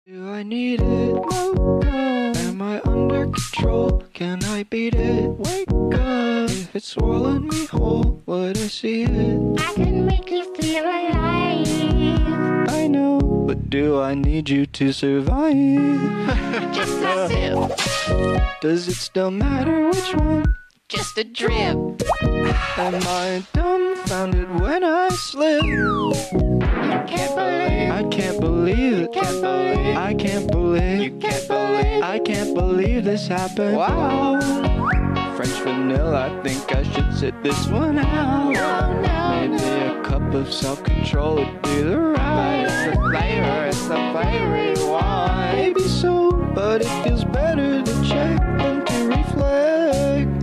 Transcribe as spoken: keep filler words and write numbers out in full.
Do I need it? No, no. Am I under control? Can I beat it? Wake up. If it's swallowing me whole, would I see it? I can make you feel alive. I know, but do I need you to survive? Just a sip. Does it still matter which one? Just a drip. Am I dumbfounded when I slip? You can't believe. I can't believe it. Can't believe. I can't believe. You can't believe. I can't believe this happened. Wow. French vanilla, I think I should sit this one out. No, no, Maybe no. a cup of self-control would be the right. It's the flavor, it's the flavor you want. Maybe so, but it feels better to check than to reflect.